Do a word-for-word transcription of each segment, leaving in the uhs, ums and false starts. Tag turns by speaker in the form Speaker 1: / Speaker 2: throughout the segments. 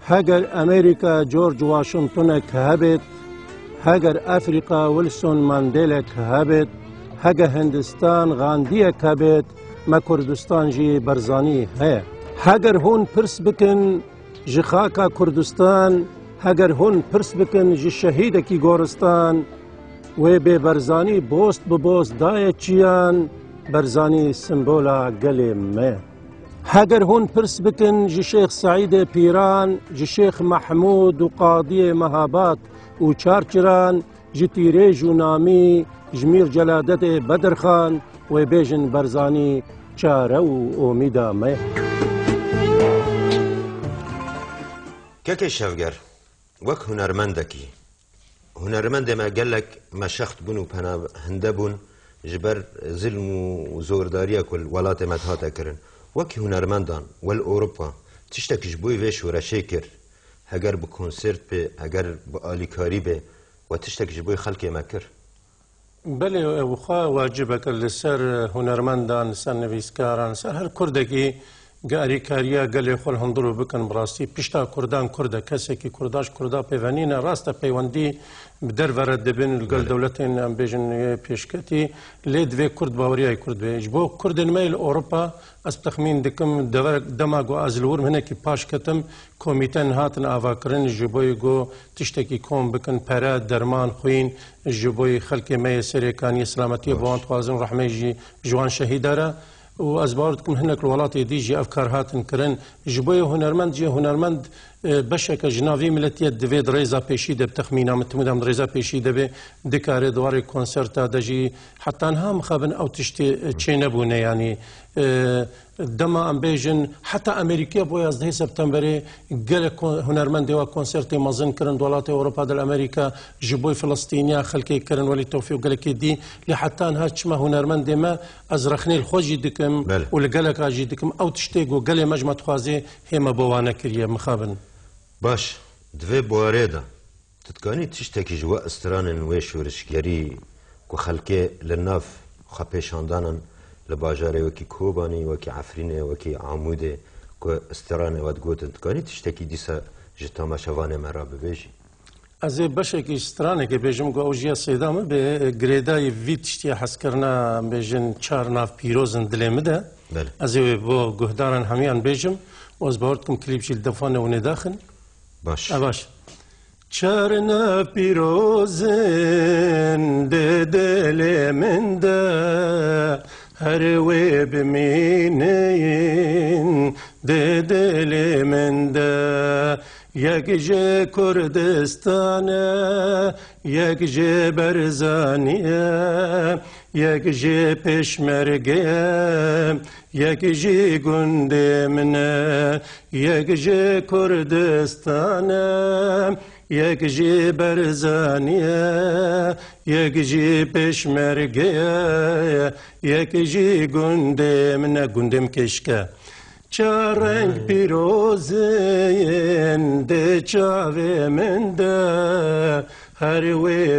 Speaker 1: هاجر أمريكا جورج واشنطن كهبت، هاجر أفريقيا ويلسون مانديلا كهبت، هاجر هندستان غاندية كهبت، ما كردستان جي برزاني هي. هاجر هون برس بكن جخاكا كردستان، هاجر هون برس بكن جي شهيدة كي غورستان، و بي برزاني بوست ببوست داية چيان برزاني سمبولا قلي ما. هاجر هون برس بكن جي شيخ سعيد بيران، جي شيخ محمود وقاضي مهابات وچارچران، جي تيريج ونامي جمير جلادة بدر خان و بيجن برزاني چارو وميدا ما.
Speaker 2: كاكي شافقر وك هنرمندكي هنرمند ما قالك ما شخت بون وبنا هندبون جبر ظلم وزوردارية كل ولات مدهاتا كرن وكي هنرمندان والأوروبا تشتك جبوي ويش ورا شاكر هجر بكونسرت بي هجر بآليكاري بي وتشتك جبوي خلقي مكر.
Speaker 1: بله وخا واجبك لسر هنرمندان سر نویسکاران سر هر کردکی گاری کاریا گلی خول هندرو بکن براستی پشتا کردان کرده کسی که کرداش کردا پیوانین راست پیوندی بدر ورد دبن الگل دولتین ام بیجن پیشکتی لید و کرد باوریای کرد و جبو کرد نمیل اروپا از تخمین دکم دور دماغو از لور منه کی پاش کتم کمیتن هاتن آواکرن جبوی گو تشتکی کم بکن پرا درمان خوین جبوی خلق می سریکانی سلامتی بوان توازن رحمه جی جوان شهیدارا و از باردكم هناك الولات ديجي افكار هاتن كرن جبوي هنرمند جي هنرمند بشك جنافي ملتيه دفيد ريزا بيشيده بتخمينا متمدام ريزا بيشيده به دكاري دواري كونسرتا دجي حتى انها مخابن او تشتي تشينبونه يعني دما ام بيجن حتى امريكا بو يازده سبتمبر قال هنرمند و كونسرت مازن كرن دولات اوروبا دل امريكا جبوي فلسطينيا خلكي كرن ولي توفيق قال لك دي لحتى انها تشما هنرمند ما ازرخني الخوجي دكم ولا قال لك اجي دكم او تشتيغو قال مجمع تخازي هما بوانا كريا مخابن
Speaker 2: باش دوی بوارده تتکانی تشتکی جوا استران ویش ورشگری کو خلکه لناف خپیشاندانن لباجاره وکی کوبانی وکی عفرینه وکی عموده کو استران ود گوت تتکانی تشتکی دیسا جتاما شوانه مرا ببیجی
Speaker 1: از باشکی استرانه که بیجم گو اوجیا سیدامه به گریدای ویتشتی حس کرنا بیجن چار ناف پیروزن دلمده از بو گهدارن همیان بیجم و از باردکم کلیپشی دفانه و نداخن
Speaker 2: باش
Speaker 1: باش چارنا پیروزن ده دل من ده هر وی بمینین ده دل من ده یک جه کردستانه یک جه برزانیه یک جه پشمرگه یک جه گنده منه یک جه کردستانه یک جه برزانیه یک جه پشمرگه یک جه گنده منه گندم کشکه چارنگ پیروزین ده چاوه من ده هر وی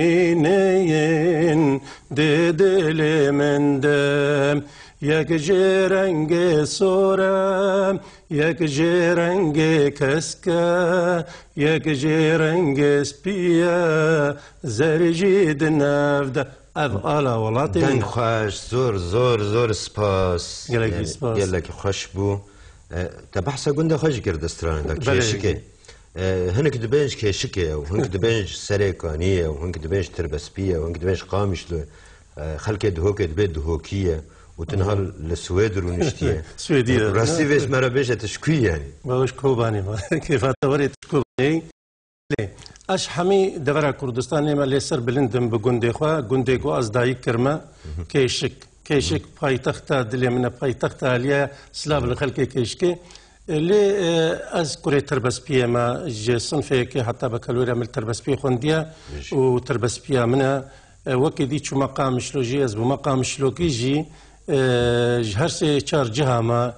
Speaker 1: بمینین ده دل من ده یک جه رنگ سوره یک جه رنگ کسکه یک جه رنگ سپیه زرجید نفده اف آلا ولاتی
Speaker 2: دن خوش زور زور زور سپاس
Speaker 1: گلکی سپاس
Speaker 2: گلکی خوش بو تبحث گنده خوش کرد استران دک کشکه هنك دبنج كشكه وهنك دبنج سريكانيه وهنك دبنج تربسبيه وهنك دبنج قامشلو خلك دهوك دبيت دهوكيه وتنهال للسويد ونشتيه
Speaker 1: سويديه
Speaker 2: راسي فيش مرة بيجا تشكوي يعني
Speaker 1: باش كوباني كيف توري تشكوباني اش حمي دورا كردستان ما لسر بلندم بگوندي خوا گوندي گو از داي كرما كيشك كيشك پايتخت دل من پايتخت عليا سلاف الخلق كيشكي اللي از كوري تربسبيه ما صنفه كي حتى بكالوريا من تربسبيه خونديا وتربسبيه منها وكي دي شو مقام شلوجي از بمقام شلوكي جي هر سي چار جهه ما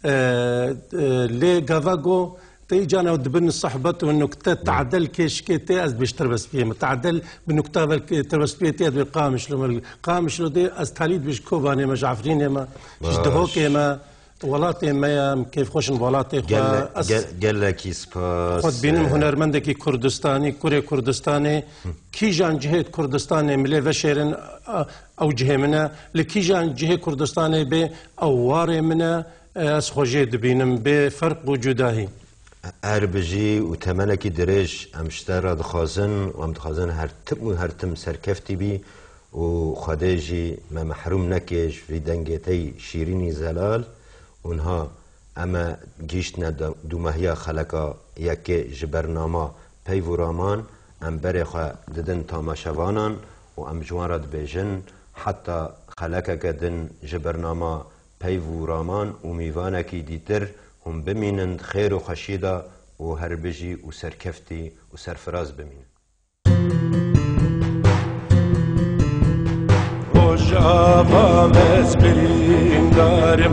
Speaker 1: لي غافاغو تي جانا ودبن الصحبة والنكتة تعدل كيشكي تي از باش تربسبيه تعدل بالنكتة تربسبيه تي از بالقامش لو قامش لو دي از تاليد باش كوباني ما جعفرين ما باش دهوكي ما ولاتي ما كيف خوشن ولاتي
Speaker 2: قال لك سباس
Speaker 1: خود بينم هنرمندكي كردستاني كوري كردستاني كي جان جهه كردستاني ملي وشيرن او جهه منا لكي جان جهه كردستاني به او واري منا اس خوجي دبينم بفرق وجوداهي
Speaker 2: اربجي وتمنكي دريج امشترى دخازن وام دخازن هر تم هر تم سركفتي بي وخديجي ما محروم نكيش في دنجتي شيريني زلال ونها اما جيشتنا دومهيا خلقا يكي جبرناما بيفو رامان ام بريخا ددن تاماشوانان و ام جوارد بيجن حتى خلقا كدن جبرناما بيفو رامان و ميوانكي ديتر هم بمينن خير و خشيدا و هربجي و سركفتي و سرفراز بمينن
Speaker 3: Rojava mezbirindarım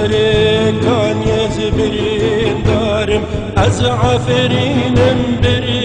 Speaker 3: Sarıkan yezbirindarım Az aferinim bir